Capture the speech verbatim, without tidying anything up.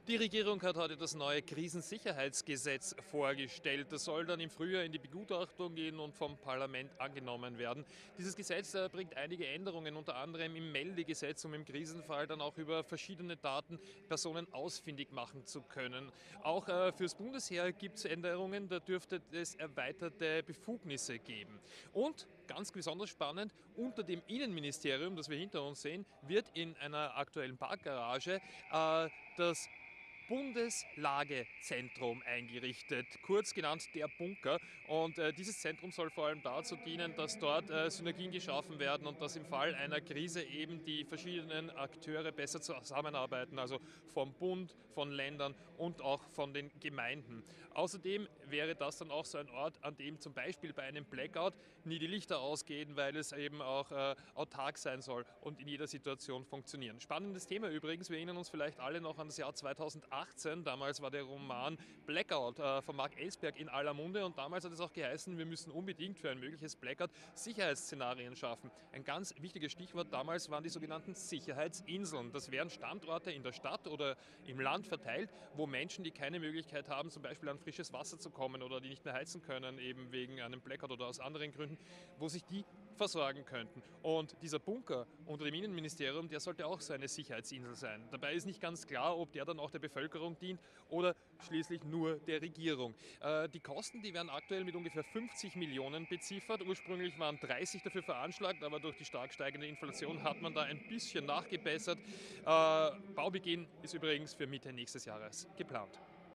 Die Regierung hat heute das neue Krisensicherheitsgesetz vorgestellt. Das soll dann im Frühjahr in die Begutachtung gehen und vom Parlament angenommen werden. Dieses Gesetz äh, bringt einige Änderungen, unter anderem im Meldegesetz, um im Krisenfall dann auch über verschiedene Daten Personen ausfindig machen zu können. Auch äh, fürs Bundesheer gibt es Änderungen, da dürfte es erweiterte Befugnisse geben. Und ganz besonders spannend, unter dem Innenministerium, das wir hinter uns sehen, wird in einer aktuellen Parkgarage äh, das Bundeslagezentrum eingerichtet, kurz genannt der Bunker. Und äh, dieses Zentrum soll vor allem dazu dienen, dass dort äh, Synergien geschaffen werden und dass im Fall einer Krise eben die verschiedenen Akteure besser zusammenarbeiten, also vom Bund, von Ländern und auch von den Gemeinden. Außerdem wäre das dann auch so ein Ort, an dem zum Beispiel bei einem Blackout nie die Lichter ausgehen, weil es eben auch äh, autark sein soll und in jeder Situation funktionieren. Spannendes Thema übrigens, wir erinnern uns vielleicht alle noch an das Jahr zweitausendachtzehn. Damals war der Roman Blackout äh, von Mark Ellsberg in aller Munde und damals hat es auch geheißen, wir müssen unbedingt für ein mögliches Blackout Sicherheitsszenarien schaffen. Ein ganz wichtiges Stichwort damals waren die sogenannten Sicherheitsinseln. Das wären Standorte in der Stadt oder im Land verteilt, wo Menschen, die keine Möglichkeit haben, zum Beispiel an frisches Wasser zu kommen oder die nicht mehr heizen können, eben wegen einem Blackout oder aus anderen Gründen, wo sich die versorgen könnten. Und dieser Bunker unter dem Innenministerium, der sollte auch so eine Sicherheitsinsel sein. Dabei ist nicht ganz klar, ob der dann auch der Bevölkerung dient oder schließlich nur der Regierung. Äh, die Kosten, die werden aktuell mit ungefähr fünfzig Millionen beziffert. Ursprünglich waren dreißig dafür veranschlagt, aber durch die stark steigende Inflation hat man da ein bisschen nachgebessert. Äh, Baubeginn ist übrigens für Mitte nächstes Jahres geplant.